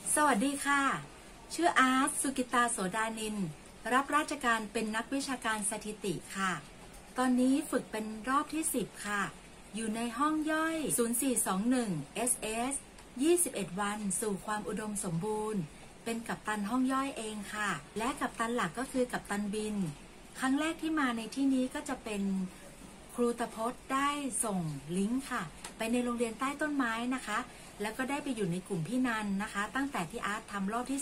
สวัสดีค่ะชื่ออาร์ตสุกิตาโสดานินรับราชการเป็นนักวิชาการสถิติค่ะตอนนี้ฝึกเป็นรอบที่10ค่ะอยู่ในห้องย่อย0421 SS 21 วันสู่ความอุดมสมบูรณ์เป็นกัปตันห้องย่อยเองค่ะและกัปตันหลักก็คือกัปตันบินครั้งแรกที่มาในที่นี้ก็จะเป็นครูตะพดได้ส่งลิงก์ค่ะไปในโรงเรียนใต้ต้นไม้นะคะแล้วก็ได้ไปอยู่ในกลุ่มพี่นันนะคะตั้งแต่ที่อาร์ตทำรอบที่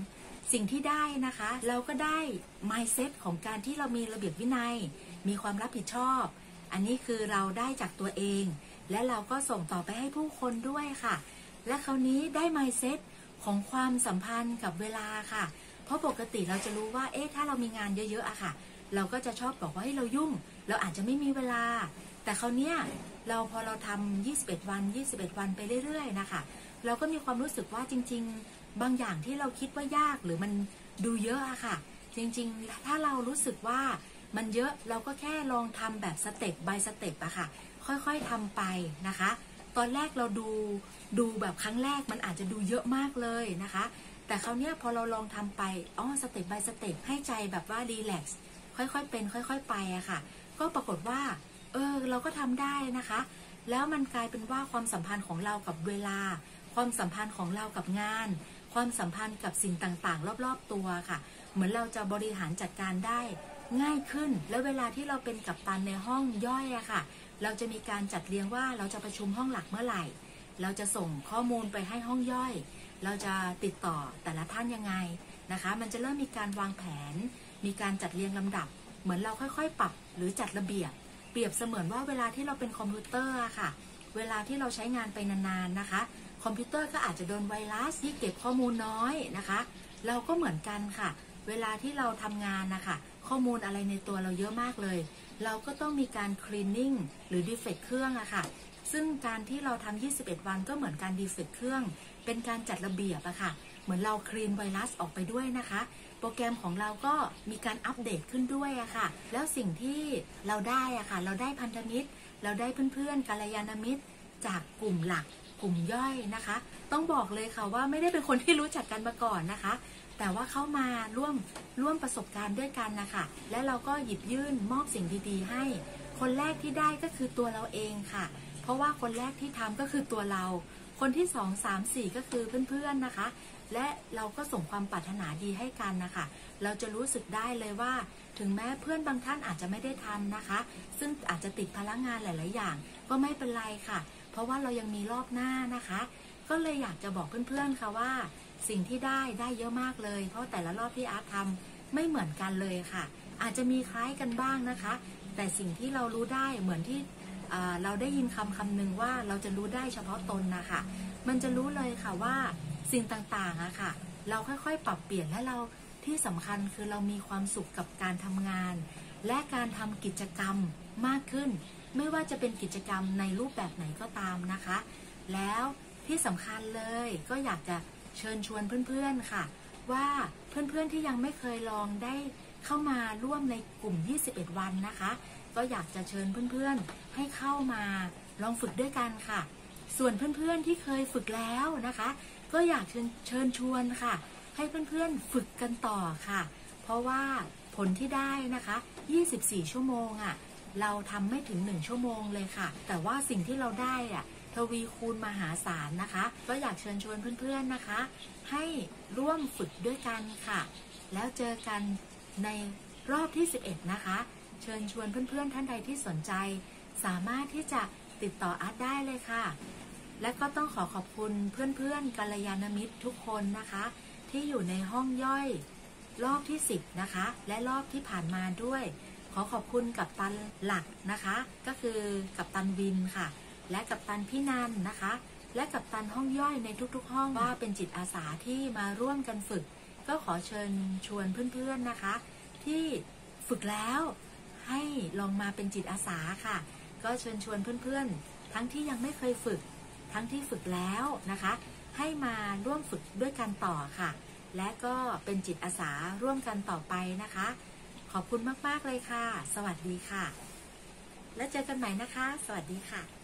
3สิ่งที่ได้นะคะเราก็ได้ mindset ของการที่เรามีระเบียบวินัยมีความรับผิดชอบอันนี้คือเราได้จากตัวเองและเราก็ส่งต่อไปให้ผู้คนด้วยค่ะและคราวนี้ได้ mindset ของความสัมพันธ์กับเวลาค่ะเพราะปกติเราจะรู้ว่าถ้าเรามีงานเยอะๆอะค่ะเราก็จะชอบบอกว่าเรายุ่งเราอาจจะไม่มีเวลาแต่คราวนี้พอเราทำ21 วันไปเรื่อยๆนะคะเราก็มีความรู้สึกว่าจริงๆบางอย่างที่เราคิดว่ายากหรือมันดูเยอะอะค่ะจริงๆถ้าเรารู้สึกว่ามันเยอะเราก็แค่ลองทำแบบสเต็ป by สเต็ปอะค่ะค่อยๆทำไปนะคะตอนแรกเราดูแบบครั้งแรกมันอาจจะดูเยอะมากเลยนะคะแต่คราวนี้พอเราลองทำไปสเต็ป by สเต็ปให้ใจแบบว่ารีแลกซ์ค่อยๆเป็นค่อยๆไปอะค่ะก็ปรากฏว่าเราก็ทำได้นะคะแล้วมันกลายเป็นว่าความสัมพันธ์ของเรากับเวลาความสัมพันธ์ของเรากับงานความสัมพันธ์กับสิ่งต่างๆรอบๆตัวค่ะเหมือนเราจะบริหารจัดการได้ง่ายขึ้นแล้วเวลาที่เราเป็นกัปตันในห้องย่อยอะค่ะเราจะมีการจัดเรียงว่าเราจะประชุมห้องหลักเมื่อไหร่เราจะส่งข้อมูลไปให้ห้องย่อยเราจะติดต่อแต่ละท่านยังไงนะคะมันจะเริ่มมีการวางแผนมีการจัดเรียงลำดับเหมือนเราค่อยๆปรับหรือจัดระเบียบเปรียบเสมือนว่าเวลาที่เราเป็นคอมพิวเตอร์ค่ะเวลาที่เราใช้งานไปนานๆนะคะคอมพิวเตอร์ก็อาจจะโดนไวรัสที่เก็บข้อมูลน้อยนะคะเราก็เหมือนกันค่ะเวลาที่เราทำงานนะคะข้อมูลอะไรในตัวเราเยอะมากเลยเราก็ต้องมีการคลีนนิ่งหรือดีเฟกต์เครื่องอะค่ะซึ่งการที่เราทำ21 วันก็เหมือนการดีเฟกต์เครื่องเป็นการจัดระเบียบอะค่ะเหมือนเราคลีนไวรัสออกไปด้วยนะคะโปรแกรมของเราก็มีการอัปเดตขึ้นด้วยอะค่ะแล้วสิ่งที่เราได้อะค่ะเราได้พันธมิตรเราได้เพื่อนๆกัลยาณมิตรจากกลุ่มหลักกลุ่มย่อยนะคะต้องบอกเลยค่ะว่าไม่ได้เป็นคนที่รู้จักกันมาก่อนนะคะแต่ว่าเข้ามาร่วมประสบการณ์ด้วยกันนะคะและเราก็หยิบยื่นมอบสิ่งดีๆให้คนแรกที่ได้ก็คือตัวเราเองค่ะเพราะว่าคนแรกที่ทำก็คือตัวเราคนที่2 3 4ก็คือเพื่อนๆนะคะและเราก็ส่งความปรารถนาดีให้กันนะคะเราจะรู้สึกได้เลยว่าถึงแม้เพื่อนบางท่านอาจจะไม่ได้ทำนะคะซึ่งอาจจะติดภาระงานหลายๆอย่างก็ไม่เป็นไรค่ะเพราะว่าเรายังมีรอบหน้านะคะก็เลยอยากจะบอกเพื่อนๆค่ะว่าสิ่งที่ได้เยอะมากเลยเพราะแต่ละรอบที่อาร์ตทำไม่เหมือนกันเลยค่ะอาจจะมีคล้ายกันบ้างนะคะแต่สิ่งที่เรารู้ได้เหมือนที่เราได้ยินคำหนึ่งว่าเราจะรู้ได้เฉพาะตนนะคะมันจะรู้เลยค่ะว่าสิ่งต่างๆอะค่ะเราค่อยๆปรับเปลี่ยนและเราที่สำคัญคือเรามีความสุขกับการทำงานและการทำกิจกรรมมากขึ้นไม่ว่าจะเป็นกิจกรรมในรูปแบบไหนก็ตามนะคะแล้วที่สำคัญเลยก็อยากจะเชิญชวนเพื่อนๆค่ะว่าเพื่อนๆที่ยังไม่เคยลองได้เข้ามาร่วมในกลุ่ม21 วันนะคะก็อยากจะเชิญเพื่อนๆให้เข้ามาลองฝึกด้วยกันค่ะส่วนเพื่อนๆที่เคยฝึกแล้วนะคะก็อยากเชิญชวนค่ะให้เพื่อนๆฝึกกันต่อค่ะเพราะว่าผลที่ได้นะคะ24 ชั่วโมงอะเราทำไม่ถึง1 ชั่วโมงเลยค่ะแต่ว่าสิ่งที่เราได้อะทวีคูณมหาศาลนะคะก็อยากเชิญชวนเพื่อนๆนะคะให้ร่วมฝึกด้วยกันค่ะแล้วเจอกันในรอบที่11นะคะเชิญชวนเพื่อนๆท่านใดที่สนใจสามารถที่จะติดต่ออาร์ตได้เลยค่ะและก็ต้องขอบคุณเพื่อนๆกัลยาณมิตรทุกคนนะคะที่อยู่ในห้องย่อยรอบที่10นะคะและรอบที่ผ่านมาด้วยขอบคุณกัปตันหลักนะคะก็คือกัปตันวินค่ะและกัปตันพี่นันนะคะและกัปตันห้องย่อยในทุกๆห้องว่าเป็นจิตอาสาที่มาร่วมกันฝึกก็ขอเชิญชวนเพื่อนๆนะคะที่ฝึกแล้วให้ลองมาเป็นจิตอาสาค่ะก็เชิญชวนเพื่อนๆทั้งที่ยังไม่เคยฝึกทั้งที่ฝึกแล้วนะคะให้มาร่วมฝึกด้วยกันต่อค่ะและก็เป็นจิตอาสาร่วมกันต่อไปนะคะขอบคุณมากๆเลยค่ะสวัสดีค่ะและเจอกันใหม่นะคะสวัสดีค่ะ